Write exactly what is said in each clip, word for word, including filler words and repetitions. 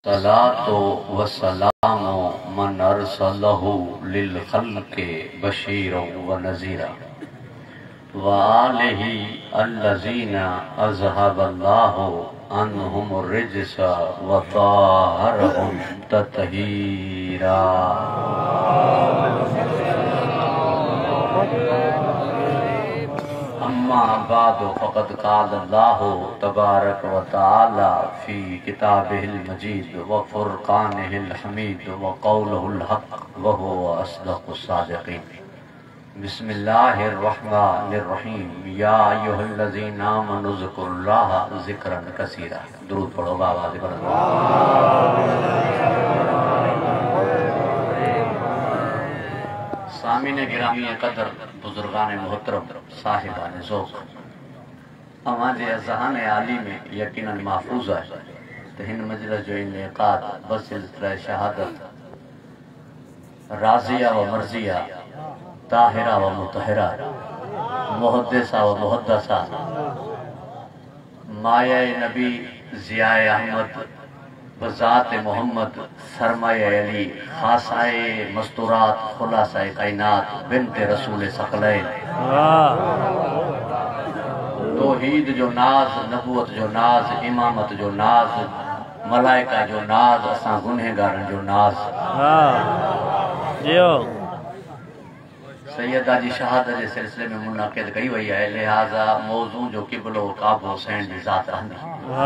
सलातो व सलामो मन अरसलहु लिल खल्क़ि बशीरन व नज़ीरा व आलिहि अल्लज़ीना अज़हबल्लाहु अन्हुमुर रिज्स व ताहरहुम तत्हीरा। अम्मा बादु फ़क़द क़ाल अल्लाहु तबारक व तआला फ़ी किताबिहिल मजीद व फ़ुरक़ानिहिल हमीद व क़ौलुहुल हक़ व हुवा अस्दक़ुस सादिक़ीन। बिस्मिल्लाहिर रहमानिर रहीम। या अय्युहल्लज़ीना आमनु ज़कुरुल्लाह ज़िक्रन कसीरा। दुरूद पढ़ो बाबा ज़िक्र। सामीने गिरामी कदर बुजुर्गान मोहतरम साहिबान ज़ौक़, अवांजे अज़हान आली में यकीनन महफूज है तो हिन मजलिस जो इनेकाद बसिलसिला शहादत राज़िया व मर्ज़िया ताहिरा व मुतहरा मुहद्दिसा व मुहद्दसा माया नबी ज़ियाए अहमद बज़ात मोहम्मद सरमाए अली खासाए मस्तूरात खुलासाए कायनात बिन्ते रसूल सकलैन तौहीद जो नाज, नबूवत जो नाज, इमामत जो नाज, मलाइका जो नाज, असां गुनहगारन जो नाज। सैयदा जी शहादत के सिलसिले में मुनक़िद कई वही है, लिहाजा मौजू जो किबलो काबो हुसैन जी ज़ात रहंदी।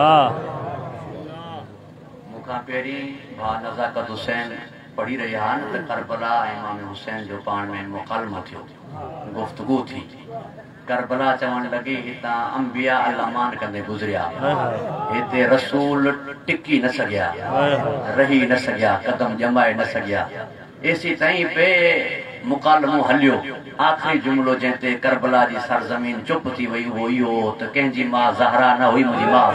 मुखां पहिरीं भा नज़ाकत हुसैन पढ़ी रहिया आहिनि त करबला ऐं इमाम हुसैन जो पाण में मुकालमो थियो, गुफ्तगू थी। करबला चवण लगी हितां अंबिया अलमान कंदे गुज़रिया, हिते रसूल टिकी न सघिया, रही न सघिया, कदम जमाए न सघिया। एसी ताईं पे मुकालमो हलियो। आखिरी जुमलो जंहिंते करबला जी सरज़मीन चुप थी वई वो इहो त कंहिंजी मां ज़हरा न हुई, मुंहिंजी मां।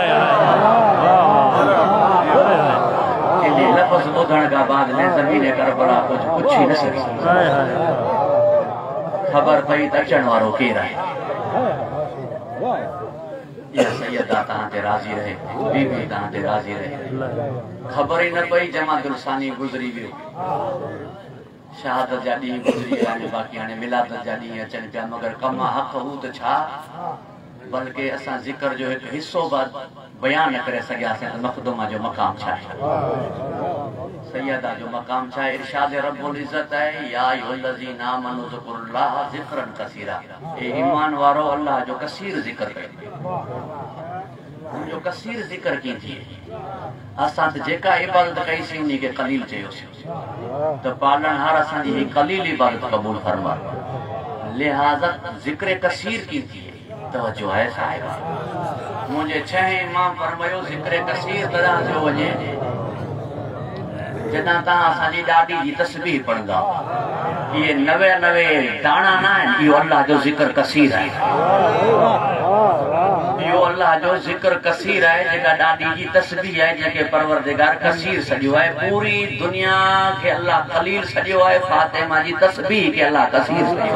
इन लफ़्ज़ ॿुधण खां बाद में ज़मीन करबला कुछ पुछी न सघी। ख़बर पई त अचण वारो केरु आहे। या सैयदा तहां ते राज़ी रहे, बीबी तहां ते राज़ी रहे। ख़बर ई न पई जमातुल सानी गुज़री वियो, शहादत जा ॾींहं गुज़री विया आहिनि, बाक़ी हाणे मिलादत जा ॾींहं अचनि पिया। मगर कम हक़ हू त छा, बल्कि असां ज़िक्र जो हिकु हिस्सो बयान न करे सघियासीं त मखदूमा जो मक़ाम छा आहे, सैयदा जो मक़ाम छा आहे। इरशाद रब्बुल इज़्ज़त आहे, या अय्युहल्लज़ीना आमनु ज़कुरुल्लाह ज़िक्रन कसीरा। ए ईमान वारो अल्लाह जो कसीर ज़िक्र कयो, जो कसीर ज़िक्र की थी। असां त जेका इबादत कईसीं उन खे कलील चयोसीं त पालनहार असांजी ही कलील इबादत क़बूल फरमा। लिहाज़ा ज़िक्र कसीर की थी। तवज्जो है साहिबा। मुझे छह इमाम फरमायो ज़िक्र कसीर तरह जो वञे जॾहिं तव्हां असांजी ॾाॾी जी तस्बीह पढ़ंदा। इहे नवे नवे दाणा न आहिनि, इहो अल्लाह जो ज़िक्र कसीर आहे। इहो अल्लाह जो ज़िक्र कसीर आहे, जेका ॾाॾी जी तस्बीह आहे, जंहिंखे परवरदिगार कसीर सॼो आहे। पूरी दुनिया खे अल्लाह कलील सॼो आहे, फातिमा जी तस्बीह खे अल्लाह कसीर सॼो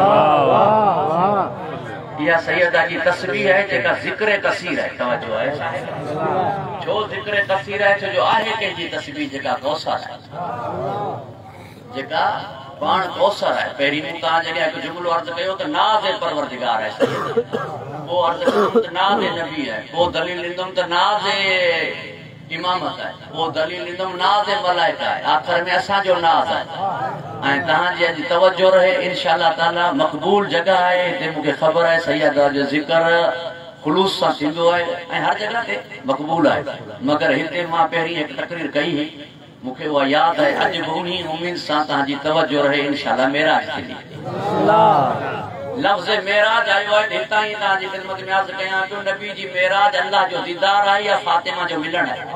आहे। या सैयदा जी तस्बीह है जेका ज़िक्र कसीर है। तवज्जो है साहिब। छो ज़िक्र कसीर है, छो जो आहे कंहिंजी तस्बीह जेका कौसर है, जेका पाण कौसर है। पहिरीं मूं तव्हां जॾहिं हिकु जुमिलो अर्ज़ कयो त नाज़ परवरदिगार है, पोइ अर्ज़ कंदुमि त नाज़ नबी है, पोइ दलील ॾींदुमि त नाज़ इमामत है, पोइ दलील ॾींदुमि नाज़ मलाइका है, आख़िर में असांजो नाज़ है। ऐं तव्हांजी अॼु तवज्जो रहे, इंशाअल्लाह ताला मक़बूल जगह है। हिते मूंखे ख़बर आहे सैयदा जो ज़िक्र ख़ुलूस सां थींदो आहे ऐं हर जगह ते मक़बूल आहे। मगर हिते मां पहिरीं हिकु तक़रीर कई हुई, मूंखे उहा यादि आहे। अॼु बि उन्ही उम्मीद सां तव्हांजी तवज्जो रहे, इंशाअल्लाह मेराज थींदी। लफ़्ज़ मेराज आयो आहे, हितां ई तव्हांजी ख़िदमत में अर्ज़ कयां पियो, नबी जी मेराज अल्लाह जो दीदार आहे या फातिमा जो मिलण आहे।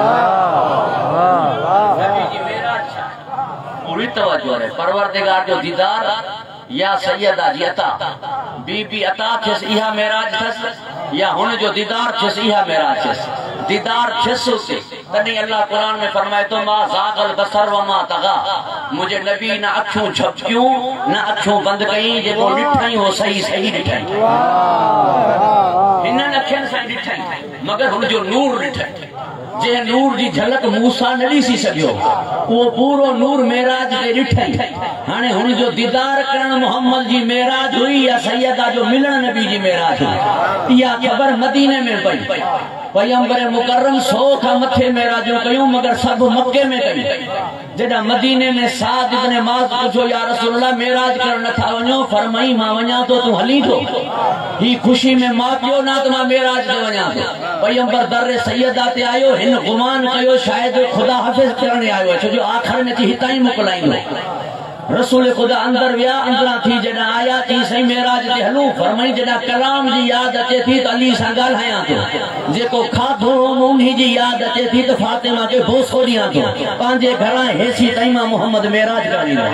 नबी जी मेराज छा आहे, पूरी तवज्जो रहे। परवरदिगार जो दीदार या सैयदा जी अता, बीबी अता थियसि इहा मेराज थियसि, या हुन जो दीदार थियसि इहा मेराज थियसि। दीदार थियसि उते, तॾहिं अल्लाह क़ुरान में फरमाए थो, मां ज़ाग़ल बसर व मां तग़ा। मुंहिंजे नबी न अखियूं झपकियूं न अखियूं बंदि कई, जेको ॾिठई हो सही सही ॾिठई। हिननि अखियुनि सां ॾिठई, मगर हुनजो नूर ॾिठई। जे नूर जी झलक मूसा न ॾिसी सघियो वो पूरो नूर मेराज ते ॾिठई। हाणे हुन जो दीदार करण मोहम्मद जी मेराज हुई या सैयदा जो मिलण नबी जी मेराज हुई, इहा ख़बर मदीने में पई। पैगंबर मुकर्रम सौ खां मथे मेराजूं कयूं मगर सब मक्के में कई। जॾहिं मदीने में साद इब्न माज़ पुछो या रसूल अल्लाह मेराज करण नथा वञो, फरमाई मां वञा तो तूं हली थो। ही खुशी में मां पियो ना त मां मेराज ते वञा थो। पैगंबर दर सैयदा ते आयो, हिन गुमान कयो शायद खुदा हाफ़िज़ करण आयो आहे, छो जो आखिर में थी हितां ई मोकिलाईंदो। रसूल खुदा अंदर विया, अंदरां थी जॾहिं आया थी सही मेराज ते हलूं, फरमाई जॾहिं कलाम जी याद अचे थी त अली सां ॻाल्हायां थो, जेको खाधो उन्ही जी याद अचे थी त फातिमा खे भोसो ॾियां थो, पंहिंजे घरां हेसी ताईं मां मोहम्मद मेराज ॻाल्हाईंदो।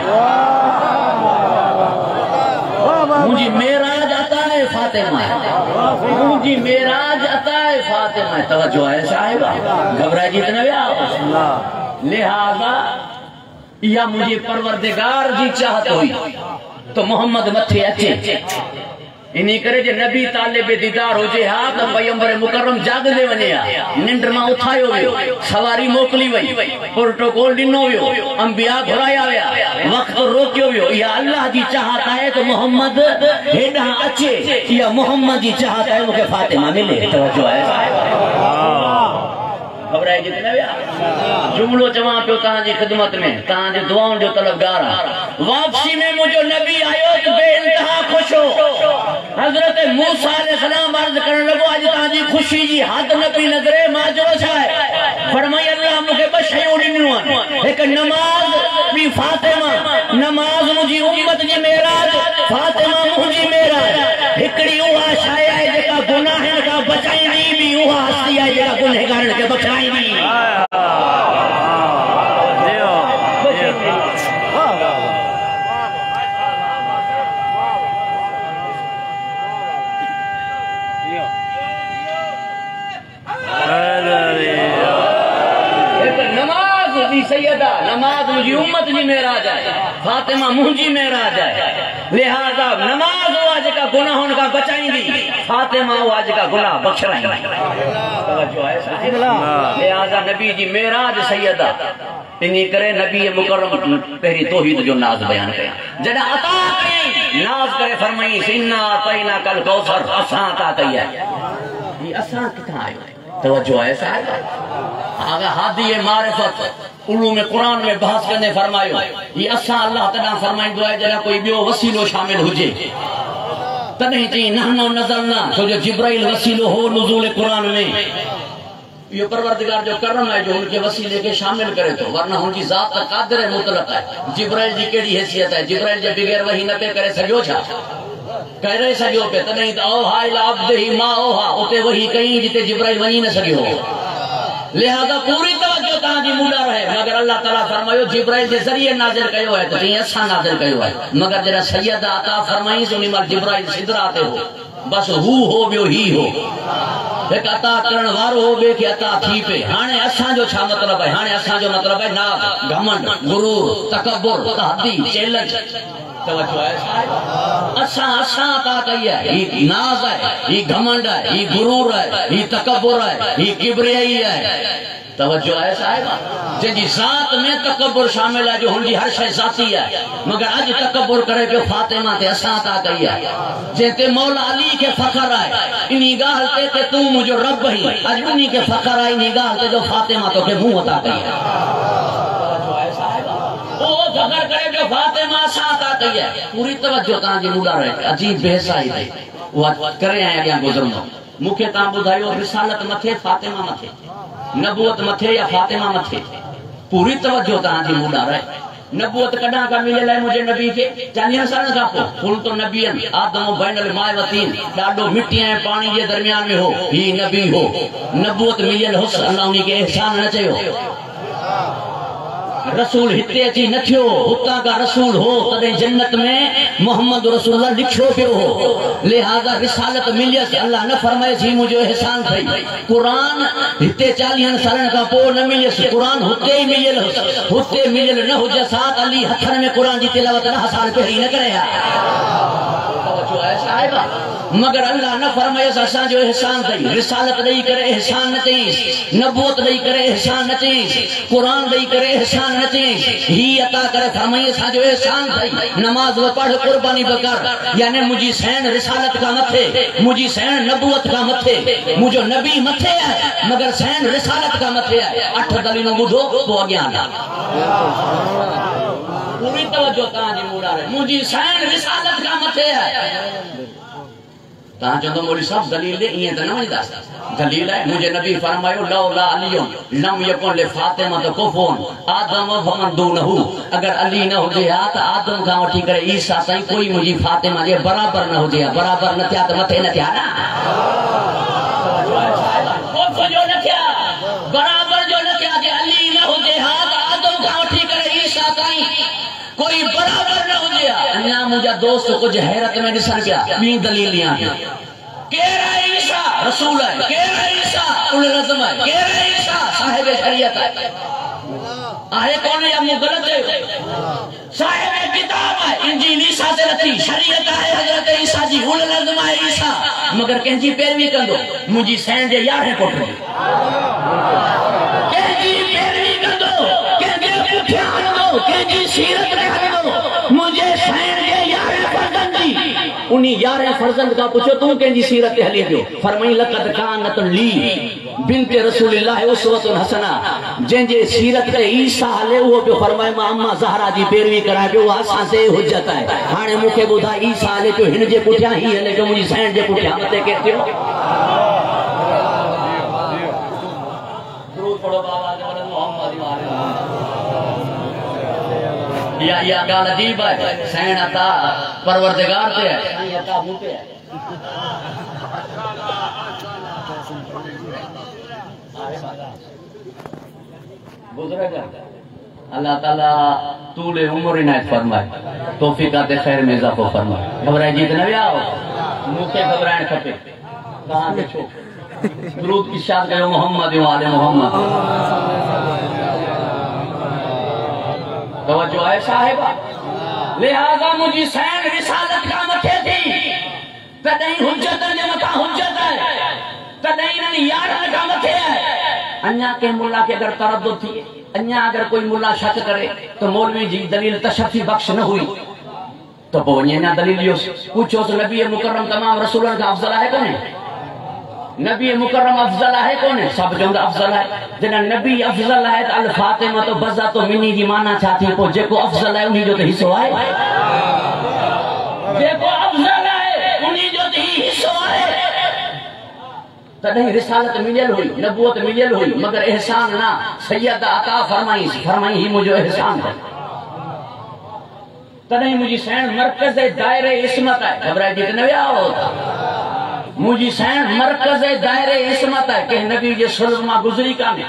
मुंहिंजी मेराज अता है फातिमा, मुंहिंजी मेराज अता है फातिमा। तवज्जो है साहिबा, घबराइजी त न विया। लिहाज़ा या मुझे परवरदिगार जी चाहत हुई तो मोहम्मद मथे अचे। इन्हीं करे जे नबी तालिब दीदार होजे हा त पैगंबर मुकर्रम जागदे वञे हा, निंड मां उथायो वियो, सवारी मोकली वई, प्रोटोकॉल ॾिनो वियो, अंबिया घुराया विया, वक्त रोकियो वियो। इहा अल्लाह जी चाहत आहे तो मोहम्मद हेॾां अचे, इहा मोहम्मद जी चाहत आहे मूंखे फातिमा मिले। तवज्जो आहे, घबराए जित न विया। जुमलो चवां पियो तव्हांजी ख़िदमत में, तव्हांजी दुआउनि जो तलबगार आहे। वापसी में मुंहिंजो नबी आयो त बेइंतहा ख़ुशि हो। हज़रत मूसा अलैहिस्सलाम अर्ज़ करण लॻो अॼु तव्हांजी ख़ुशी जी हद न पई नज़रे, माजरो छा आहे? फरमाई अल्लाह मूंखे ॿ शयूं ॾिनियूं आहिनि, हिकु नमाज़, ॿी फातिमा। नमाज़ मुंहिंजी उम्मत जी मेराज, फातिमा मुंहिंजी मेराज। हिकिड़ी उहा शइ आहे जेका गुनाहनि खां बचाईंदी, ॿी उहा हस्ती आहे जेका गुनहगारनि खे बचाईंदी। सैयदा नमाज मुझी उम्मत जी मेराज है, फातिमा मुंहिंजी मेराज है। लिहाजा नमाज हुआ जेका गुनाहनि खां बचाईंदी, फातिमा हुआ जेका गुनाह बख़्शाईंदी। तवज्जो है साहिबा, लिहाजा नबी जी मेराज सैयदा। इन्हीं करे नबी मुकर्रम पहिरीं तौहीद जो नाज़ बयान कया। जॾहिं अता कई नाज़ करे फरमाई इन्ना अतैना कल कौसर, असां अता कई आहे। ही असां किथां आयो? तवज्जो है साहिबा, आगा हादी मारिफत उलूम कुरान में बहस करने फरमायो, ये असा अल्लाह तआला फरमाइंदो है जरा कोई बियो वसीलो शामिल हुजे तने चई नहनो नज़लना, छो जो जिब्राइल वसीलो हो नुज़ूल कुरान में। ये परवरदिगार जो करम है जो उनके वसीले के शामिल करे तो, वरना उनकी जात कादिर मुतलक है। जिब्राइल जी केड़ी हैसियत है? जिब्राइल जे बगैर वही न पे करे सकियो छा? करे सकियो पे तने त ओहा इला अब्दिही मा ओहा, उते वही कई जिते जिब्राइल वही न सकियो। लिहाजा पूरी तवज्जो तव्हांजी मुला रहे, मगर अल्लाह ताला फरमायो जिब्राइल जे ज़रिए नाज़िल कयो है, त जीअं असां नाज़िल कयो है। मगर जॾहिं सैयदा अता फरमाई उन महिल जिब्राइल सिदरा ते हो, बस हू हो ॿियो ही हो, हिकु अता करण वारो हो, ॿिए खे अता थी पे। हाणे असांजो छा मतिलबु आहे? हाणे असांजो मतिलबु आहे नाज़, घमंड, गुरूर, तकब्बुर, तहदी, चैलेंज। तवज्जो है साहिब, असां असां अता कई है। ही नाज़ है, ही घमंड है, ही गुरूर है, ही तकब्बुर है, ही किब्रियाई है। तवज्जो है साहिबा, जंहिंजी ज़ात में तकब्बुर शामिल है, जो हुनजी हर शइ ज़ाती है। मगर अॼु तकब्बुर करे पियो फातिमा ते असां अता कई है, जंहिं ते मौला अली खे फ़ख्र आहे। इन्ही ॻाल्हि ते ते तूं मुंहिंजो रब ही, अॼु उन्ही खे फ़ख्र आहे इन्ही ॻाल्हि ते जो फातिमा तोखे मूं अता कई है। तवज्जो है साहिबा, ओ फ़ख्र करे पियो फातिमा असां अता कई है। पूरी तवज्जो तव्हांजी मुला रहे। अजीब बेहसाई ते उहा करे ऐं अॻियां गुज़रंदो। मूंखे तव्हां ॿुधायो रिसालत मथे फातिमा मथे, नबूअत मथे या फातिमा मथे? पूरी तवज्जो तव्हांजी मुला रहे। नबूअत कॾां खां मिलियल आहे मुंहिंजे नबी खे? चालीह साल खां पोइ। कुल तो नबीअन आदम बैनल माए वतीन, ॾाढो मिट्टी ऐं पाणी जे दरमियान में हो, ही नबी हो। नबूअत मिलियल हुस, अल्लाह उन्ही खे एहसान न चयो। रसूल हिते अची न थियो, हुतां का रसूल हो, तॾहिं जन्नत में मोहम्मद रसूलुल्लाह लिखियो पियो हो। लिहाजा रिसालत मिलियसि, अल्लाह न फरमाइसि मुंहिंजो एहसान थई। क़ुरान हिते चालीहनि सालनि खां पोइ न मिलियसि, क़ुरान हुते ई मिलियल हुयसि। हुते मिलियल न हुजे साथ अली हथनि में क़ुरान जी तिलावत न साल पहिरीं न करे हा। तवज्जो है साहिबा। मगर अल्लाह न फरमाए असां जो एहसान कई, रिसालत ॾेई करे एहसान न चईं, नबूवत ॾेई करे एहसान न चईं, कुरान ॾेई करे एहसान न चईं, ही अता करे फरमाई असां जो एहसान कई। नमाज व पढ़ कुर्बानी बकर, यानी मुझी सैन रिसालत का मथे, मुझी सैन नबूवत का मथे, मुझो नबी मथे है मगर सैन रिसालत का मथे है। अठ दलीलों बुझो तो अॻियां पूरी तवज्जो तव्हांजी मुराद, मुझी सैन रिसालत का मथे है। तहां चवंदो मोली साहब दलील ईअं त न वञदा, दलील आहे मुंहिंजे नबी फरमायो लौला अलियुन लम यकुन ले फातिमा त कुफुन आदम फमन दूनहु, अगर अली न हुजे हा त आदम खां वठी करे ईसा ताईं कोई मुंहिंजी फातिमा जे बराबर न हुजे हा। बराबर न थिया त मथे न थिया न, कुफ जो न थिया, बराबर जो न थिया। जे अली न हुजे हा त आदम खां वठी करे ईसा ताईं कोई बराबर न हुजे हा। अञा मुंहिंजा दोस्त कुछ हैरत में ॾिसण पिया, ॿी दलील ॾियां, केर आहे ईसा रसूल आहे, केर आहे ईसा उल रज़म आहे, केर आहे ईसा साहिब शरीयत आहे, आहे कौन या मूं ग़लत चयो, साहिब किताब आहे, इंजील ईसा ते लथी, शरीयत आहे हज़रत ईसा जी, उल रज़म आहे ईसा, मगर कंहिंजी पैरवी कंदो मुंहिंजी सैन जे यारहें पुट जी, कंहिंजी पैरवी कंदो, कंहिंजे पुठियां हलंदो, कंहिंजी सीरत में हलंदो, मुंहिंजे सैन जे यारहें फर्ज़ंद जी, उन्हीं यारहें फर्ज़ंद का पुछो तू कंहिंजी सीरत ते हली पियो। फरमाई लक़द कानत ली बिन्त रसूलिल्लाह उसवतुन हसना, जंहिंजे सीरत ते ईसा हले उहो पियो फरमाए मां अम्मा ज़हरा जी पैरवी कराए पियो, असां से हुज्जत आहे। हाणे मूंखे ॿुधाए ईसा हले पियो, हिन जे पुठियां ही हले पियो, मुंहिंजी सैन जे पुठियां मथे केरु थियो? या या गाल अजीब है, सैन अता परवरदिगार ते है, सैन अता मूं ते है। बुजुर्ग अल्लाह ताला तूले उम्र इनायत फरमाए, तौफीक़ात खैर में इजाफो फरमाए। घबराए जीत न विया मूंखे घबराइण खपे, तहां खे छो? दुरूद इरशाद कयो मोहम्मद व आले मोहम्मद। तवज्जो है साहिबा, लिहाजा मुझी सैन रिसालत का मथे थी, तॾहिं हुज्जत जे मथां हुज्जत है, तॾहिं इन्हनि यारहं का मथे है। अञा के मुल्ला के अगर तरद्दुद थी, अञा अगर कोई मुल्ला शक करे तो मौलवी जी दलील तशफ़ी बख्श न हुई तो पोइ वञे अञा दलील इहो पुछोसि नबी मुकर्रम तमाम रसूलनि खां अफ़ज़ल आहे कोन्हे? नबी मुकर्रम अफ़ज़ल आहे कोन्हे? सभु चवंदा अफ़ज़ल आहे। जॾहिं नबी अफ़ज़ल आहे त अल फातिमा तो बज़ा तो मिनी जी माना छा थी? पोइ जेको अफ़ज़ल आहे उन्ही जो त हिसो आहे, जेको अफ़ज़ल आहे उन्ही जो त हिसो आहे। तॾहिं रिसालत मिलियल हुई, नबूवत मिलियल हुई, मगर एहसान ना सैयद अता फरमाई फरमाई ही मुझो एहसान है। तॾहिं मुझी सैन मरकज़ दायरे इस्मत है, घबराए जी न विया हो। मुझी सैन मरकज़ दायरे इस्मत है, कंहिं नबी जे सुल्ह मां गुज़री कान्हे।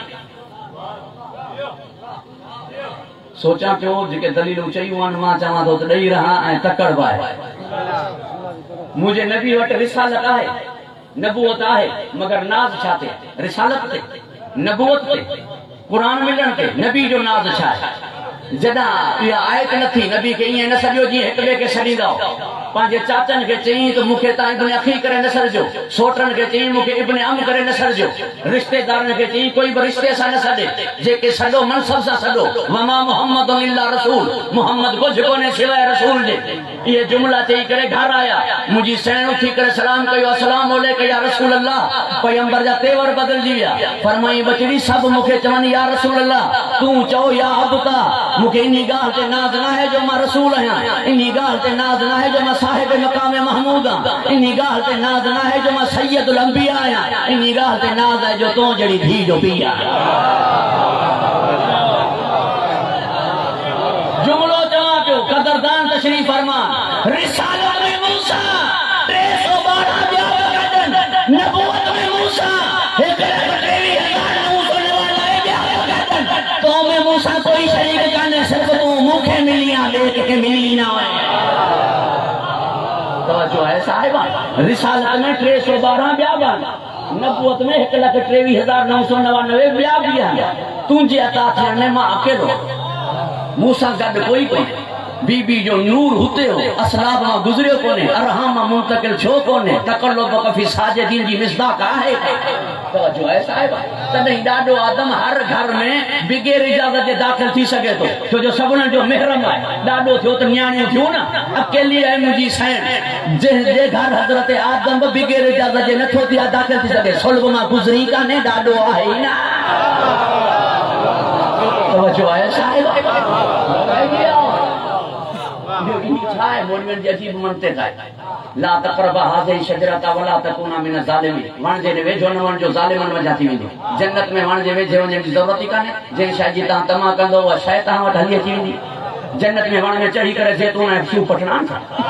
सोचा पियो जेके दलीलूं चयूं आहिनि मां चवां थो त ॾेई रहां ऐं तकड़ बि आहे। मुंहिंजे नबी वटि रिसालत आहे, नबूवत आहे, मगर नाज़ छा ते? रिसालत ते, नबूवत ते, कुरान मिलण ते। नबी जो नाज़ छा आहे? जॾहिं इहा आयत न थी, नबी खे ईअं न सॼो जीअं हिक ॿिए खे छॾींदा, पंहिंजे चाचनि खे चई त मूंखे तव्हां इब्न अखी करे न सॾिजो, सोटनि खे चई मूंखे इब्न अम करे न सॾिजो, रिश्तेदारनि खे चई कोई बि रिश्ते सां न सॾे, जेके सॾो मनसब सां सॾो। वमा मोहम्मद इल्ला रसूल, मोहम्मद कुझु कोन्हे सिवाय रसूल जे। इहे जुमला चई करे घर आया, मुंहिंजी सैन उथी करे सलाम कयो, अस्सलाम वालेकुम या रसूल अल्लाह। पैगंबर जा तेवर बदिलजी विया, फरमाई बचड़ी सभु मूंखे चवनि या रसूल अल्लाह, तूं चओ या अबता। मूंखे इन ॻाल्हि ते नाज़ न आहे जो मां रसूल आहियां, इन ॻाल्हि ते नाज़ न आहे जो मां साहिब मक़ाम महमूद आहियां, इन ॻाल्हि ते नाज़ न आहे जो मां सैयदुल अंबिया आहियां, इन ॻाल्हि ते नाज़ आहे जो तूं जहिड़ी धीउ जो पीउ आहियां। जुमिलो चवां पियो, कदरदान तशरीफ़ फरमा, रिसालत में मूसा टे सौ ॿारहं ॿिया कढनि, नबूवत में मूसा हिकु लख टेवीह हज़ार नव सौ नवानवे ॿिया कढनि। तो में मूसा कोई शरीक कान्हे, सिर्फ़ तूं मूंखे मिली आहे, ॿिए कंहिंखे मिली न आहे। तवज्जो है साहिबा, रिसालत में टे सौ ॿारहं ॿिया बि आहिनि, नबूवत में हिकु लख टेवीह हज़ार नव सौ नवानवे ॿिया बि आहिनि। तुंहिंजे अता थियण में मां अकेलो, मूंसां गॾु कोई कोन्हे। बीबी जो नूर हुते हो असलाब मां गुजरियो कोने अरहम मां मुंतकिल छो कोने तकल्लुब कफी साजिदीन जी मिसदाक आहे तवज्जो है साहिब तॾहिं ॾाढो आदम हर घर में बिगैर इजाज़त जे दाख़िल थी सके तो छो जो सभिनी जो महरम आहे ॾाढो थियो त न्याणियूं थियूं न अकेली आहे मुंहिंजी साइण जे घर हज़रत आदम बिगैर इजाज़त जे नथो थी दाख़िल थी सके सुल्ब मां गुज़री काने ॾाढो आहे ई न तवज्जो है साहिब अजीब मनते ला तक़रबा हाज़िही शजरता वला तकूना मिन ज़ालिमीन वण जे वेझो न वण जो ज़ालिमन वञा थी वेंदी जन्नत में वण जे वेझे वञण जी ज़रूरत ई कान्हे जंहिं शइ जी तव्हां तमा कंदो उहा शइ तव्हां वटि हली अची वेंदी जन्नत में वण में चढ़ी करे जैतून ऐं सूप पटना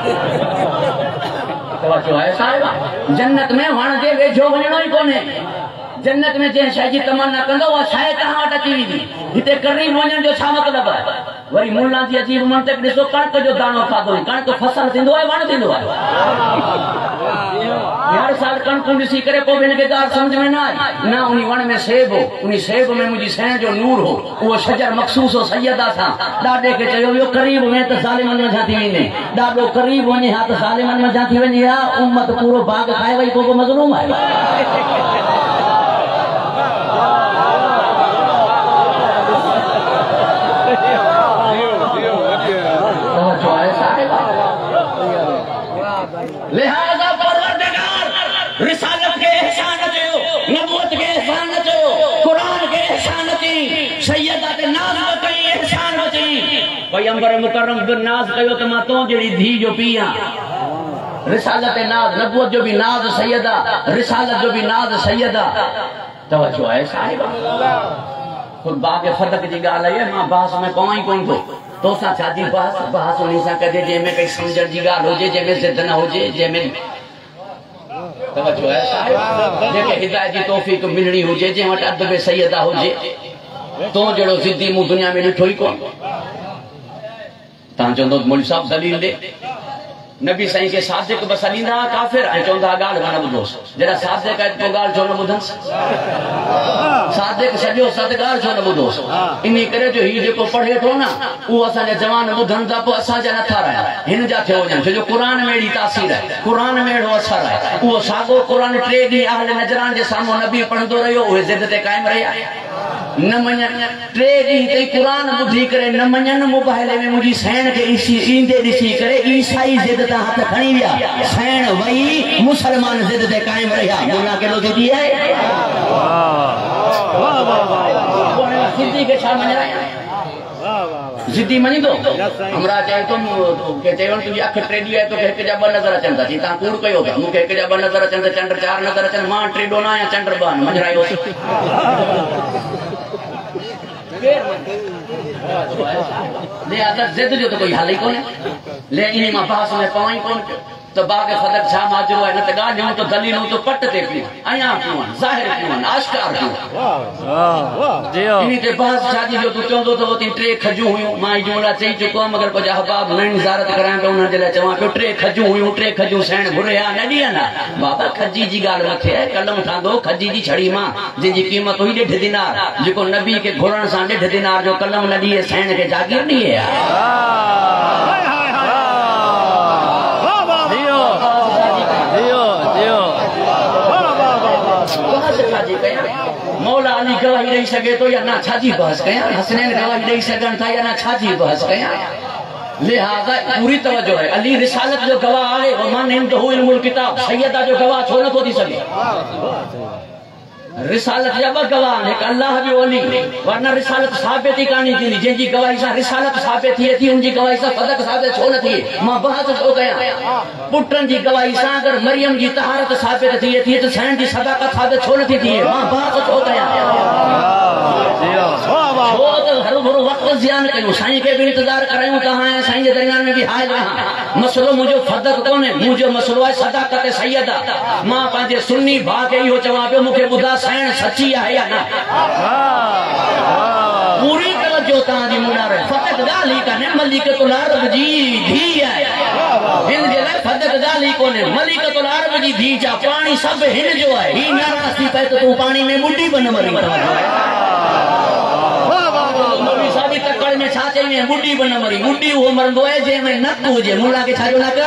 तवज्जो आहे साहिब जन्नत में वण जे वेझो वञणो ई कोन्हे जन्नत में जंहिं शइ जी तमन्ना कंदो उहा शइ तव्हां वटि अची वेंदी हिते करीब वञण जो छा मतिलबु आहे वरी मुल्ला जी अजीब मंतक ॾिसो कणक जो दाणो खाधो कणक फसल थींदो आहे वण थींदो आहे हर साल कणकूं ॾिसी करे पोइ बि हिनखे ॻाल्हि सम्झ में न आई न उन वण में सेब हो उन सेब में मुंहिंजी सेण जो नूर हो उहो शजर मखसूस हो सैयदा सां ॾाॾे खे चयो वियो करीब में त ज़ालिमनि मथां थी वञे ॾाढो करीब वञे हा त ज़ालिमनि मथां थी वञे हा उम्मत पूरो बाग खाए वई पोइ मज़लूम आहे लिहाजा परवरदिगार रिसालत के एहसान जो नबूवत के एहसान जो कुरान के एहसान थी सैयदा ते नाज कई एहसान थी पैगंबर मुकर्रम जो नाज कयो त मां तो जड़ी धी जो पिया रिसालत नाज नबूवत जो भी नाज सैयदा रिसालत जो भी नाज सैयदा तवज्जो है साहिब खुद बाग फदक जी गाल है मां बास में कोई कोन को तो सा शादी बहस बहस उन्हीं सा कदे जे में कई समझण जी गाल होजे जे में जिद न होजे जे में तवज्जो है साहिब जेके हिदायत जी तौफीक मिलनी होजे जे वट अदब सैयदा होजे तो जड़ो जिद्दी मु दुनिया में ॾिठो ई कोन ता चंदो मौलवी साहब दलील दे नबी साईं के सादिक बस अलींदा काफिर ऐं चवंदा गाल न ॿुधोस जरा सादिक है तो गाल छो न ॿुधंस सादिक सॼो सद गाल छो न ॿुधोस इन्ही करे जो ही जेको पढ़े थो न उहो असांजा जवान ॿुधनि था पोइ असांजा नथा रहिया हिन जा थियो वञनि छो जो क़ुर में अहिड़ी तासीर आहे क़ुर में अहिड़ो असर आहे उहो साॻियो क़ुर टे ॾींहं अहल नजरान जे साम्हूं नबी पढ़ंदो रहियो उहे ज़िद ते क़ाइमु रहिया न मञनि टे ॾींहं ताईं क़ुर ॿुधी करे न मञनि मोबाइल में मुंहिंजी साइण खे ईंदे ॾिसी करे ईसाई ज़िद तां हथ खणी विया साइण वई मुसलमान ज़िद ते क़ाइमु रहिया मुला केॾो ज़िदी आहे सिद्धी खे छा मञाया जिद्दी मनी दो हमरा चाहे तुम के चेवन तुझी अख टे ॾींहं आहे तोखे हिकु जा ॿ नज़र अचनि था चई तव्हां कूड़ कयो था मूंखे हिकु जा ॿ नज़र अचनि त चंड चार नज़र अचनि मां टे ॾोना आहियां चंड ॿ आहिनि मंझरायो लिहाज़ा ज़िद जो तो कोई हाल ही कोन्हे ले इन्हीं मां बहस में पवां ई कोन तो बाग फदक छा माजरो है न त ॻाल्हियूं तो दलीलूं तो पट ते पियूं अयां पियूं आहिनि ज़ाहिर पियूं आहिनि आश्कार पियूं इन्हीं ते बहस शादी जो तूं चवंदो त हुते टे खजूं हुयूं मां ई जुमला चई चुको आहे मगर कुझु अहबाब नईं ज़ारत कराइण त उन्हनि जे लाइ चवां पियो टे खजूं हुयूं टे खजूं साइण घुरे हा न ॾियनि हा बाबा खजी जी ॻाल्हि मथे आहे कलम ठहंदो खजी जी छड़ी मां जंहिंजी क़ीमत हुई ॾेढ दिनार जेको नबी खे घुरण सां ॾेढ दिनार जो कलम न ॾिए साइण खे जागीर ॾिए मौला अली गवाही ॾेई सघे थो या न छाजी बहस कयां हसनैन गवाही ॾेई सघनि था या न छाजी बहस कयां लिहाजा पूरी तवज्जो है अली रिसालत जो गवाह आहे वमन इंदहु इल्मुल किताब सैयदा जो गवाह छो नथो थी सघे रिसालत जा ॿ गवाह आहिनि हिकु अल्लाह जो अली वरना रिसालत साबित ई कान्हे थींदी जंहिंजी गवाही सां रिसालत साबित थिए थी उनजी गवाही सां फदक साबित छो न थिए मां बहस छो कयां पुटनि जी गवाही सां अगरि मरियम जी तहारत साबित थिए थी त साईं जी सदाकत साबित छो न थी थिए मां बहस छो कयां छो त हर भरो वक़्तु ज़ियान कयूं साईं खे बि इंतज़ार करायूं तव्हां ऐं साईं जे दरमियान में बि हाज़िर रहां मसलो मुंहिंजो फदक कोन्हे मुंहिंजो मसलो आहे सदाकत सैयदा मां पंहिंजे सुन्नी भाउ खे इहो चवां पियो मूंखे ॿुधा साइण सची है या ना पूरी तवज्जो तव्हांजी मुनार फदक ॻाल्हि ई कान्हे मलिकतुल अरब जी धी आहे हिन जे लाइ फदक ॻाल्हि ई कोन्हे मलिकतुल अरब जी धी जा पाणी सभु हिन जो आहे ही नाराज़ थी पए त तूं पाणी में ॿुॾी बि न मरी मौलवी साहब तकड़ में छा चई में बुढ़ी बन मरी बुढ़ी वो मरंदो है जे में नक हुजे मुल्ला के छाजो नक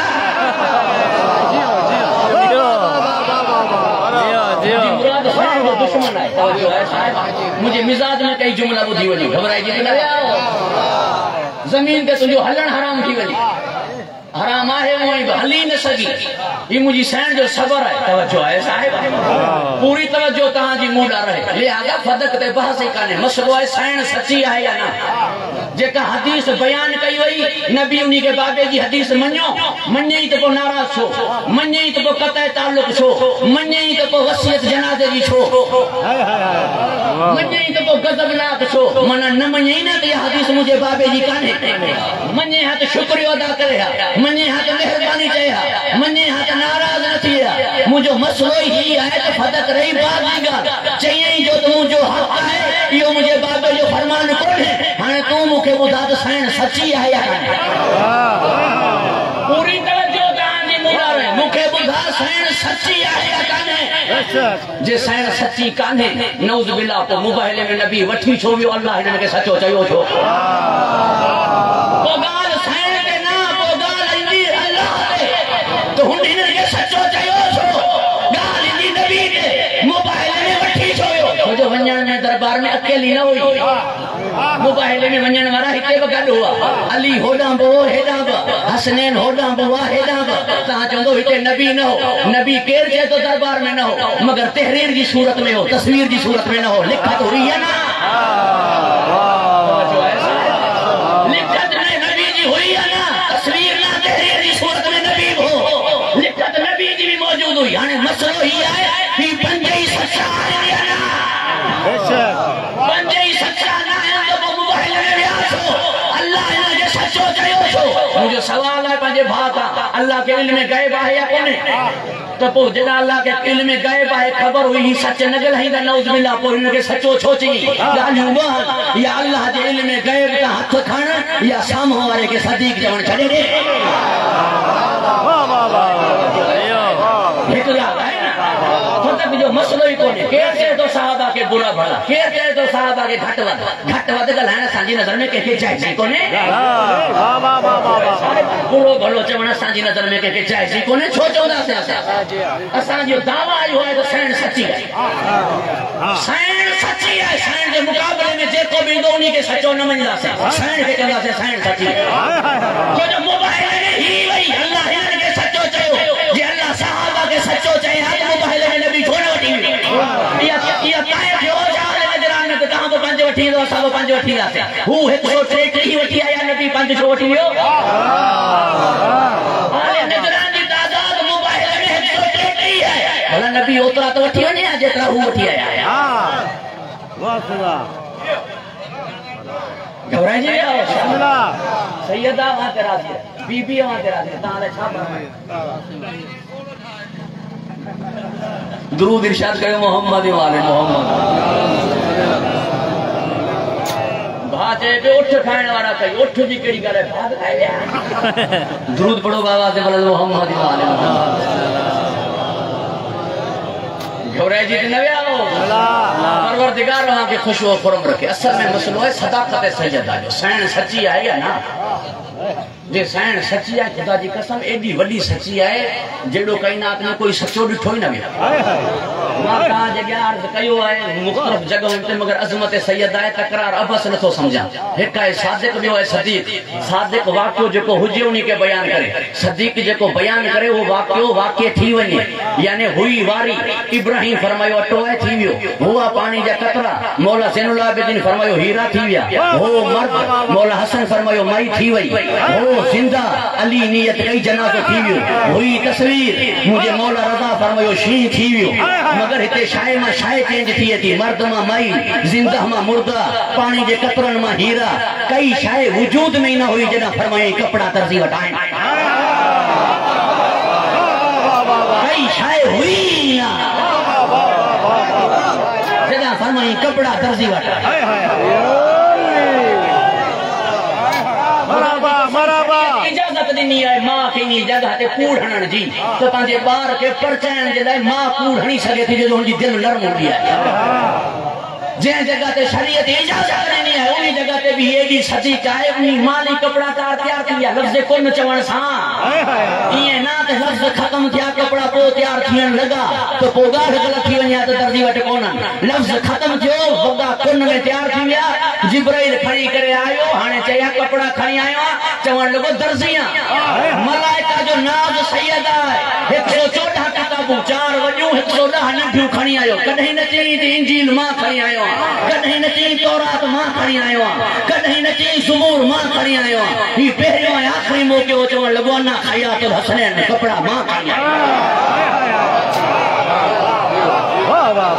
मुराद साईं जो दुश्मन है तवज्जो है साहिब मुझे मिजाज में कई जुमला बुधी वनी घबराई जी न जमीन ते तुझो हलन हराम थी वनी हराम आहे वो हली न सगी ये मुझी सैन जो सबर है तवज्जो है साहिब पूरी तवज्जो तहां जी मूडा रहे लिहाजा फदक ते बहस ही काने मसलो है सैन सच्ची है या ना जेका हदीस बयान कई वई नबी उन्हीं के बाबे जी हदीस मन्यो मन्ने ही तो को नाराज छो मन्ने ही तो को कतई ताल्लुक छो मन्ने ही तो को वसियत जनाजे जी छो मन्ने ही तो को गजबनाक छो मना न मन्ने ना तो ये हदीस मुझे बाबे जी काने मन्ने हाथ शुक्रिया अदा करे मन्ने हाथ मेहरबानी चया मन्ने हाथ नाराज न थिया मुझो मसलो ही है तो फदक रही बात गा चई जो तू जो हक है यो मुझे बाबे जो फरमान कोन है हाने तू मुखे बुधा तो सैन सच्ची है या पूरी तवज्जो तहां जी मुड़ा रहे मुखे बुधा सैन सच्ची है या काने जे सैन सच्ची काने नौज बिल्ला तो मुबाहिले में नबी वठी छो वियो अल्लाह इनन के सचो चयो छो को गाल सैन के ना को गाल इंदी अल्लाह दे तो हुन इनन के सचो चयो छो गाल इंदी नबी के मुबाहिले में वठी छो वियो जो वणन में दरबार में अकेली न हुई मुबाहिले में वणन वाला हिते बगड हुआ अली होडा बो हेडा बो हसनैन होडा बो हेडा बो ता चंदो हिते नबी न हो नबी केर जे तो दरबार में न हो मगर तहरीर की सूरत में हो तस्वीर की सूरत में न हो लिखत हो रही है ना लिखत में नबी जी हुई है ना तस्वीर ना तहरीर की सूरत में नबी हो लिखत नबी जी भी मौजूद हुई यानी मसलो ही है कि पंजे ही सच्चा है ना पंजे ही सच्चा मुझे सवाल है पंजे भाता अल्लाह के इल्म में गायब है या कोने तो पो जदा अल्लाह के इल्म में गायब है खबर हुई सच न गलहिंदा नौज बिल्ला पो इनके सचो छोची गालियूं वाह या अल्लाह के इल्म में गायब का हाथ खण या सामो वाले के सदीक जवन छड़े दे वाह वाह वाह हिकला है फतक जो मसलो ही कोने केर से तो साहबा के बुरा भला केर से तो साहबा के घट वद घट वद गलाना सांजी नजर में के के जायज कोने वाह वाह वाह वाह बुरो भलो चवना सांजी नजर में के के जायज कोने छो चौदा से असा असा जो दावा आयो है तो सैन सच्ची है सैन सच्ची है सैन के मुकाबले में जे को भी दोनी के सचो न मनदा से सैन के कहंदा से सैन सच्ची है जो मोबाइल में ही वही अल्लाह इनन के सचो चयो जे अल्लाह साहबा के सचो चए है मोबाइल में नबी छोड़ वठी या या काए जो जाले नजरान में कहां तो पंज वठी दो सब पंज वठी दासे हु एक सौ तेईस ही वठी आया नबी पंज छो वठी वियो हां नजरान की तादाद मोबाइल में एक सौ तेईस ही है भला नबी ओतरा तो वठी वने जेतरा हु वठी आया हां वाह खुदा घबराई जी अल्लाह सैयदा वहां तेरा बीबी वहां तेरा ताले छा दुरूद इरशाद करे मोहम्मद वाले मोहम्मद भाजे पे उठ खाने वाला कहीं उठ भी केड़ी गल है भात खाए लिया दुरूद पढ़ो बाबा से बोले मोहम्मद वाले घबराई जी न आओ परवरदिगार वहां के खुश हो फरम रखे असल में मसलो है सदाकत सैयदा जो सैन सच्ची है या ना जे सैन सच्ची है खुदा जी कसम एडी वडी सच्ची है जेडो कायनात में कोई सच्चो दिठो ही न वे मां का जगह अर्ज कयो है मुख्तलिफ जगहों पे मगर अजमत सैयदा है तकरार अबस न तो समझा एक है सादिक भी है सदीक सादिक वाक्यो जेको हुजे उनी के बयान करे सदीक जेको बयान करे वो वाक्यो वाक्य थी वने यानी हुई वारी इब्राहिम फरमायो अटो है थी वियो हुआ पानी जा कतरा मौला ज़ैनुल आबिदीन फरमायो हीरा थी विया हो मर्द मौला हसन फरमायो मई थी वई हो जिंदा अली नियत कई जनाजो थी वियो हुई तस्वीर मुझे मौला रज़ा फरमायो शी थी वियो मगर हिते शाय मां शाय चेंज थी थी मर्द मां मई जिंदा मां मुर्दा पानी जे कतरन मां हीरा कई शाय वजूद में न हुई जना फरमाई कपड़ा तरजी वटाए कई शाय हुई ना जना फरमाई कपड़ा तरजी वटाए इजाजत दिनी है मां की जगह ते कूड़ हणन जी तो पंहिंजे बार के परचाइण जे लाइ मां कूड़ हणी सके थी जो उनकी दिल नरम हूंदी है जे जगह ते शरीयत इजाजत दिनी है उन जगह ते भी एडी एडी सदी चाहे अपनी माली कपड़ा तार तैयार किया लफ्ज़ कुन चवण सा ये ना ते लफ्ज़ खत्म किया कपड़ा पो तैयार थियन लगा तो पोगा गलत थी वया तो दर्जी वट कोन लफ्ज़ खत्म थियो वगा कुन में तैयार थी गया जिब्राइल खड़ी करे आयो हाने चया कपड़ा खणी आयो चवण लगो दर्जिया मलाइका जो नाज सैयद है एक सौ चौदह किताबू चार वजू एक सौ दह नंढियूं खणी आयो कदहिं न चई त इंजील मां खणी आयो कदहिं न चई तौरात मां खणी आयो कदहिं न चई ज़बूर मां खणी आयो ही पहिरियों ऐं आख़िरी मौक़ो चवण लॻो अना हयातुल हसनैन कपड़ा मां खणी आयो वाह वाह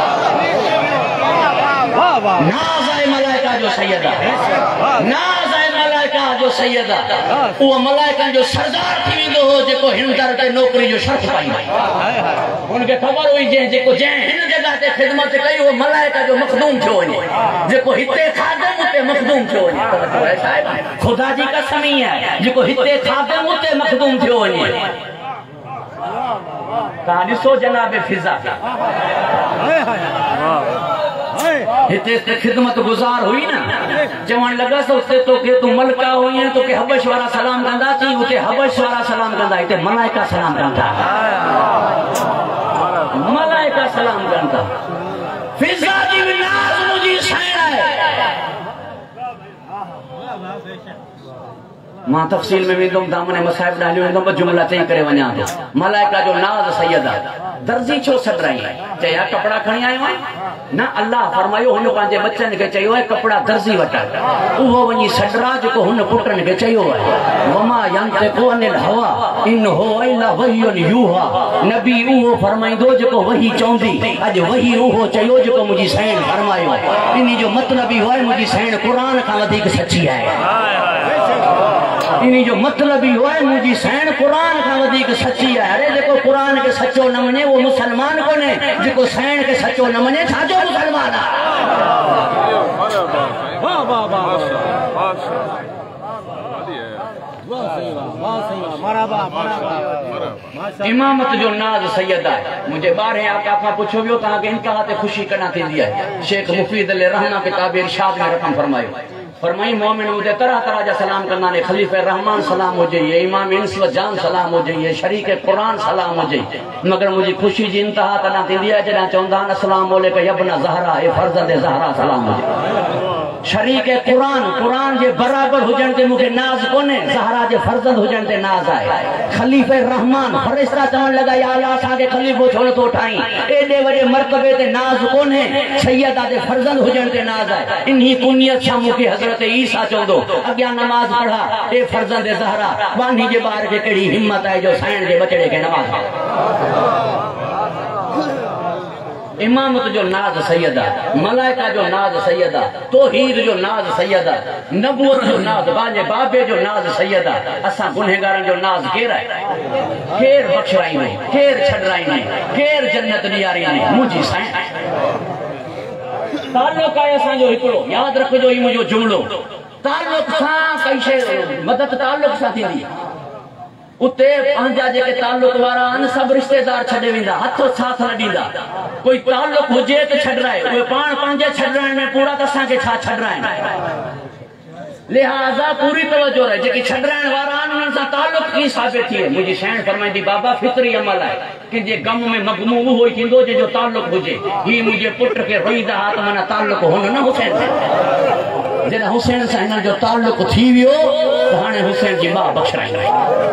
वाह वाह नाज़ आहे मलाइका जो सैयदा नाज़ आहे मलाइका जो सैयदा वो मलाइकन जो सरदार थी वेंदो हो जेको हिन दर ते नौकरी जो शर्त पाईंदो उनके खबर हुई जे जेको जे हिन जगह ते खिदमत कई वो मलाइका जो मखदूम थियो वञे जेको हिते खादम उते मखदूम थियो वञे खुदा जी कसम ही है जेको हिते खादम उते मखदूम थियो वञे तव्हां ॾिसो जनाब फिज़ा हिते ते खिदमत गुजार हुई ना चवण लगस उते तो के तू मलका हुई तो के हबश वाला सलाम कंदा थी उते हबश वाला सलाम कंदा हिते मलाइका सलाम कंदा मलाइका सलाम कंदा फिज़ा जी नाज़ मुजी शैन है मां तफसील में वेंदुम दामने मसाइब डालियो वेंदुम जुमला चई करे वञा मलाइका जो नाज़ सैयदा दर्जी छो सडराई चया कपड़ा खणी आयो ना अल्लाह फरमायो हुन पांजे बच्चन के चयो है कपड़ा दर्जी वटा उहो वनी सडरा जो हुन पुटन के चयो है वमा यंतकु अनिल हवा इन हो इला वहीयुन यूहा नबी उहो फरमाइंदो जो वही चौंदी आज वही उहो चयो जो मुजी सैन फरमायो इनी जो मतलब ही होय मुजी सैन कुरान का अधिक सच्ची है इनी जो मतलब ही होय मुजी सैन कुरान का अधिक सच्ची है अरे देखो कुरान के सच्चो न मने वो मुसलमान कोने जेको सैन के सच्चो न मने छाजो मुसलमान है वाह वाह वाह इमामत जो नाज सैयदा है मुझे बारह आके आपा पूछो वियो ता के इंतहा ते खुशी कना थींदी है शेख मुफीद अल रहना किताब इरशाद में रकम फरमायो फरमाई मोमिन मुझे तरह तरह जा सलाम करना ने खलीफे रहमान सलाम हो जाइए इमाम इंस व जान सलाम हो जाइए शरीक कुरान सलाम हो जाइए मगर मुझे खुशी जी इंतहा तना थींदी है जडा चौंदा अस्सलाम वालेकुम इब्न ज़हरा ए फर्जंद ज़हरा सलाम हो जाइए शरीक कुरान कुरान जे बराबर हुजन ते मुखे नाज कोने ज़हरा जे फर्जंद हुजन ते नाज आए खलीफे रहमान फरिश्ता चवण लगा या अल्लाह सा के खलीफो छोड़ तो ठाई एडे वडे मर्तबे ते नाज कोने सैयदा दे फर्जंद हुजन ते नाज आए इन्ही कुनियत सा मुखे हजरत ईसा चौंदो अग्या नमाज पढ़ा ए फर्जंद ज़हरा वानी जे बार के केड़ी हिम्मत है जो सैन जे बचड़े के नमाज इमामत जो नाज सैयदा मलाइका जो नाज सैयदा तौहीद जो नाज सैयदा नबूवत जो नाज बाजे बाबे जो नाज सैयदा असा गुनहगारन जो नाज केर है केर बख्शराई नहीं केर छड़राई नहीं केर जन्नत नियारी नहीं मुजी सैन ताल्लुक है असा जो हिकड़ो याद रखजो ई मुजो जुमलो ताल्लुक सा कई शे मदद ताल्लुक सा थींदी उते पंहिंजा जेके ताल्लुक वारा आहिनि सभु रिश्तेदार छॾे वेंदा हथ साथ न ॾींदा कोई ताल्लुक हुजे त छॾराए उहे पाण पंहिंजे छॾराइण में पूरा त असांखे छा छॾराइनि लिहाज़ा पूरी तवज्जो रहे जेके छॾराइण वारा आहिनि उन्हनि सां ताल्लुक कीअं साबित थिए मुंहिंजी शैन फरमाईंदी बाबा फितरी अमल आहे कंहिंजे गम में मगमू उहो ई थींदो जंहिंजो ताल्लुक हुजे हीअ मुंहिंजे पुट खे रोईंदा हा त माना ताल्लुक हुन न हुसैन जॾहिं हुसैन सां हिन जो ताल्लुक थी वियो त हाणे हुसैन जी माउ बख़्शराईंदी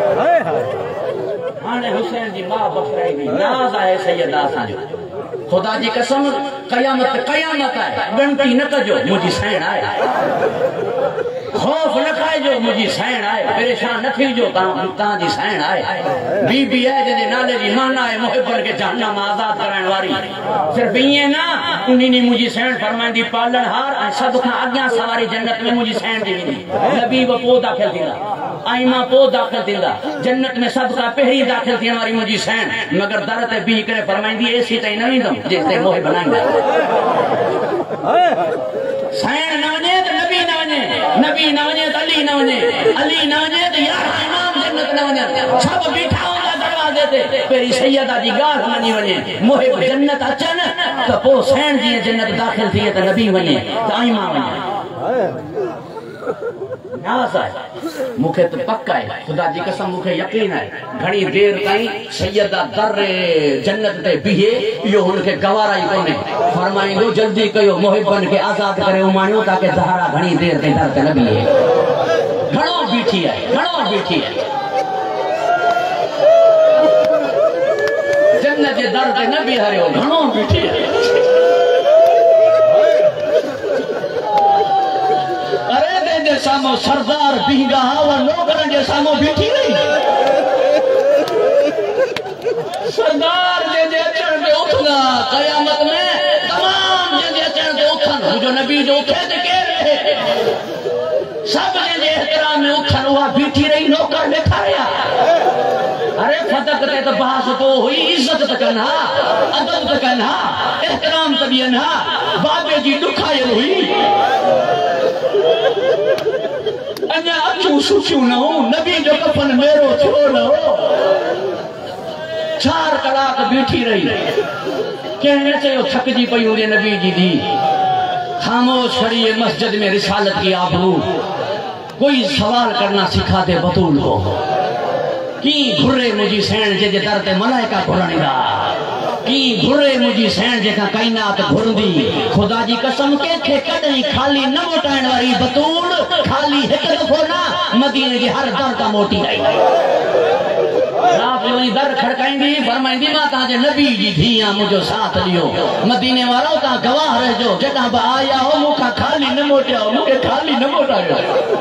हाणे हुसैन जी माउ बख़्शराईंदी नाज़ आहे सैयदा असांजो खुदा जी कसम कयामत कयामत है गणती न कजो मुझी सैन आए खौफ न खाइजो मुझी सैन आए परेशान न थीजो तां जी सैन आए बीबी है जदे नाले जी माना है मुहिबन के जहन्नम आजाद कराइण वारी सिर्फ इए ना उन्हीं मुझी सैन फरमाईंदी पालन हार ऐं सब खां अॻियां सवारी जन्नत में मुझी सैन दी वेंदी नबी व पो दाखिल थींदा आईमा पो दाखिल थींदा जन्नत में सब खां पहिरीं दाखिल थियण वारी मुझी सैन मगर दर ते बीह करे फरमाईंदी एसी ताईं न वेंदम जेसिताईं मोह बनाईंदा सैन न वञे त नबी न वञे नबी न वञे त अली न वञे अली न वञे त यारहां इमाम जन्नत न वञनि सब बीठा हूंदा दरवाज़े ते पहिरीं सैयदा जी ॻाल्हि मञी वञे मुहिब जन्नत अचनि त पोइ सैन जीअं जन्नत दाख़िल थिए त नबी वञे त आईमा वञे नाज़ है मुखे तो पक्का है खुदा जी कसम मुखे यकीन है घणी देर ताईं सैयदा दर जन्नत ते बीहे यो उनके गवारा ही कोने फरमाइंदो जल्दी कयो मोहिबन के आजाद करे उमाणियो ताकि ज़हरा घणी देर ताईं दर ते न बीहे घणो बीठी है घणो बीठी है जन्नत जे दर ते न बीहारियो घणो बीठी है सामो सरदार बींगा और नौकरन जे सामो बीठी रही सरदार जे जे अचण ते उठना कयामत में तमाम जे जे अचण ते उठन जो नबी जो उठे ते के रहे सब जे जे एहतराम में उठन हुआ बीठी रही नौकर बैठा रहा अरे फतक ते तो बहस तो हुई इज्जत त कना अदब त कना एहतराम त बियना बाबे जी दुखायल हुई अन्या अचू सुचू न हो नबी जो कफन मेरो छो न हो चार कलाक बीठी रही कहने चयो थकजी पई हुई नबी जी दी खामोश खड़ी है मस्जिद में रिसालत की आबरू कोई सवाल करना सिखा दे बतूल को की घुरे मुझी सैन जे दर ते मलाइका घुरणी की घुरे मुझी सैन जेका कायनात घुरंदी खुदा जी कसम के खे कदई खाली न मोटाइण वाली बतूल खाली एक दफो ना मदीने जी हर दर ता मोटी आई रात वही दर खड़काईंदी फरमाईंदी मां ताजे नबी जी धिया मुझो साथ लियो मदीने वालो ता गवाह रहजो जदा बा आया हो मुखा खाली न मोटियो मुके खाली न मोटायो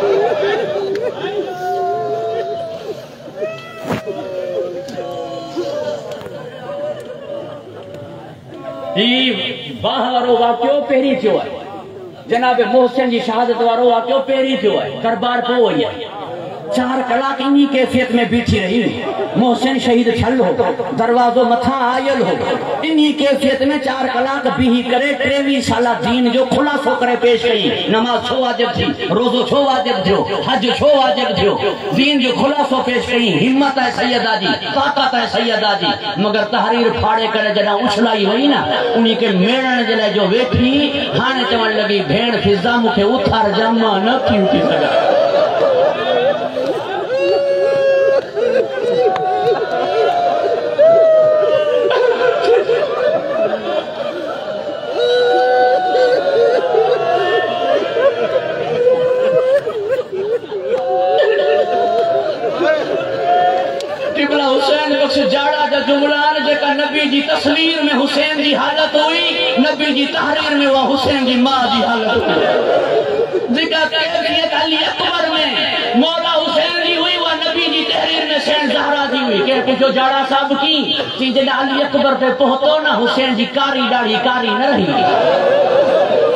बाह वारो वाक्यो पहिरीं थियो आहे जनाब मोहसिन जी शहादत वारो वाक्यो पहिरीं थियो आहे दरबार पोइ है चार कलाक इन्हीं कैफियत में बीठी रही मोहसिन शहीद छल हो दरवाजो मथा आयल हो इन्हीं कैफियत में चार कलाक बीही करे टेवीह साल दीन जो खुलासो करे पेश कई नमाज छो वाजिब थी रोजो छो वाजिब थियो हज छो वाजिब थियो दीन जो खुलासो पेश कई हिम्मत है सैयदा जी ताकत है सैयदा जी मगर तहरीर फाड़े करे जदा उछलाई वही ना उन्हीं के मेड़न जे जो वेठी हाने चवण लगी भेण फिजा मुखे उथार जमा न थी उठी सगा नबी जी तस्वीर में हुसैन की हालत हुई नबी जी तहरीर में वह हुसैन की माँ की हालत हुई कैफियत अली अकबर में मौला हुसैन जी हुई वह नबी जी तहरीर में सैन ज़हरा जी हुई के जो जाड़ा साहब की जब अली अकबर पे पहुंचो ना हुसैन जी कारी दाढ़ी कारी न रही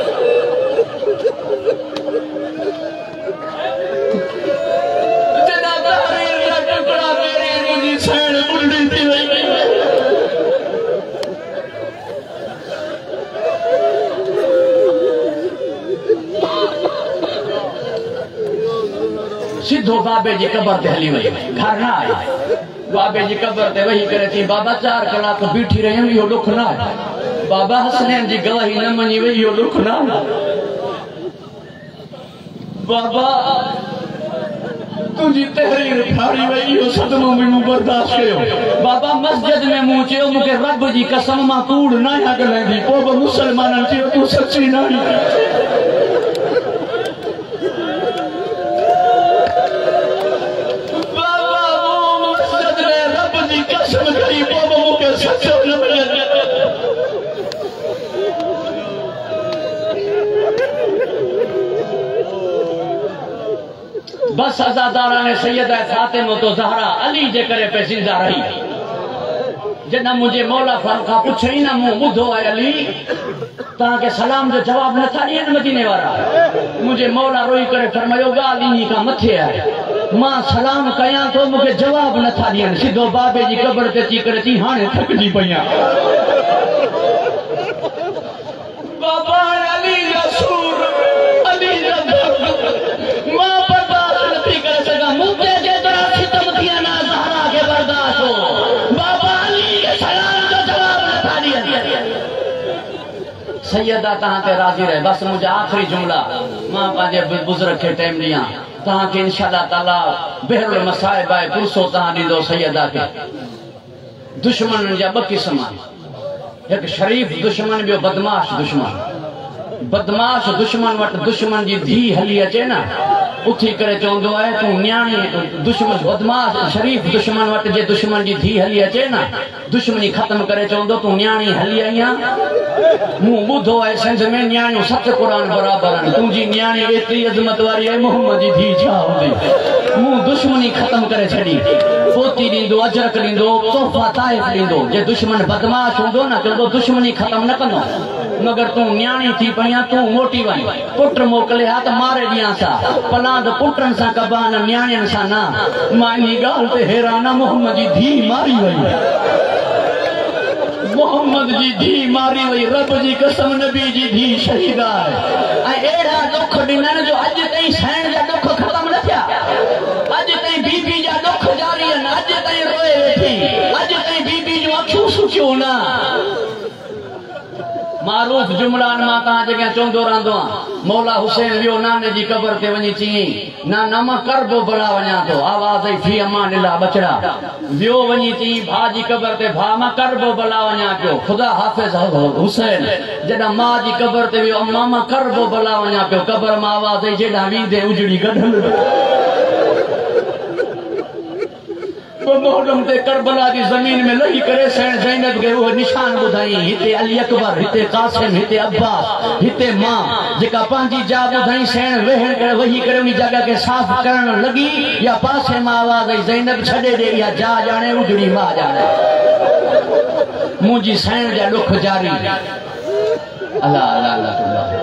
सिद्धो बाबे जी कबर ते हली वही घर ना आए बाबे जी कबर ते वही करे थी बाबा चार कलाक बीठी रही यो दुख ना बाबा हसनैन जी गवाही न मनी वही यो दुख ना बाबा तुझी तहरीर फाड़ी वही यो सदमो में बर्दाश्त कयो बाबा मस्जिद में मुंह चयो मुके रब जी कसम मां कूड़ ना गलेंदी को मुसलमानन चयो तू सच्ची नहीं बस अजादारा ने सैयदा फातिमा तो ज़हरा अली जे करे पे जिंदा रही जना मुझे मौला फरका पुछई ना मुंह बुधो है अली ताके सलाम जो जवाब न था इन मदीने वाला मुझे मौला रोई करे फरमायो गाल इन्हीं का मथे है मां सलाम कया तो मुझे जवाब न था दियन सीधो बाबे जी कब्र ते ची करे थी हाने थक जी पया बाबा अली रसूल अली रसूल मां बर्दाश्त नहीं कर सका मुझे जे तरह सितम दिया ना ज़हरा के बर्दाश्त हो बाबा अली के सलाम जो जवाब न था दियन सैयदा तहां ते राजी रहे। बस मुझे आखिरी जुमला मां पांजे बुजुर्ग के टाइम दिया तहां के इंशाअल्लाह ताला बेहरुल मसाइब है पुरसो तहां दीदो सैयदा के। दुश्मन जा ब किस्म, एक शरीफ दुश्मन बियो बदमाश दुश्मन। बदमाश दुश्मन वट दुश्मन जी धी हली अचे ना उथी करे चवंदो है तू न्याणी दुश्मन बदमाश शरीफ दुश्मन वट जे दुश्मन जी धी हली अचे ना दुश्मनी खत्म करे चवंदो तू न्याणी हली आईया। मूं ॿुधो है सिंध में न्याणियूं सत कुरान बराबर आहिनि, तुंहिंजी न्याणी एतिरी अज़मत वारी आहे मोहम्मद जी धी छा हूंदी। मूं दुश्मनी खत्म करे छॾी, पोती ॾींदो अजरक ॾींदो तोहफ़ा ताइफ़ ॾींदो। जे दुश्मन बदमाश हूंदो न चवंदो दुश्मनी खत्म न कंदो, मगर तूं न्याणी थी पई आहे तूं मोटी वञ। पुट मोकिले हा त मारे ॾियां सा पलां त पुटनि सां कबा न न्याणियुनि सां न। मां इन ॻाल्हि ते हैरान आहे मोहम्मद जी धी मारी वई, मोहम्मद जी धी मारी वई। रब जी कसम नबी जी धी शहीद आहे। ऐं अहिड़ा दुख ॾिननि जो अॼु ताईं सहण जा दुख ख़तम न थिया। अॼु ताईं बीबी जा दुख जारी आहिनि, अॼु ताईं रोए वेठी, अॼु ताईं बीबी जूं अखियूं सुठियूं न। मारूफ जुमलान मां तहां जगह चवंदो रहंदो आहियां। मौला हुसैन वियो नाने जी कबर ते वञी चई ना नम करबो भला वञा थो आवाज़ आई फी अमान ला बचड़ा। वियो वञी चई भाउ जी कबर ते भाउ मां करबो भला वञा पियो। ख़ुदा हाफ़िज़ हुसैन जॾहिं मां जी कबर ते वियो अम्मा मां करबो भला वञा पियो। कबर मां आवाज़ आई जेॾां वींदे उजड़ी गढल। मोहरम ते करबला की जमीन में लही करे सैन ज़ैनब के वो निशान बुधाई हिते अली अकबर हिते कासिम हिते अब्बास हिते मां जेका पंहिंजी जा बुधाई सैन वेहण करे वही करे उन जगह के साफ करण लगी या पासे मां आवाज आई ज़ैनब छड़े दे या जा जाने उजड़ी मां जाने। मुंहिंजी सैन जा दुख जारी। अल्लाह अल्लाह अल्लाह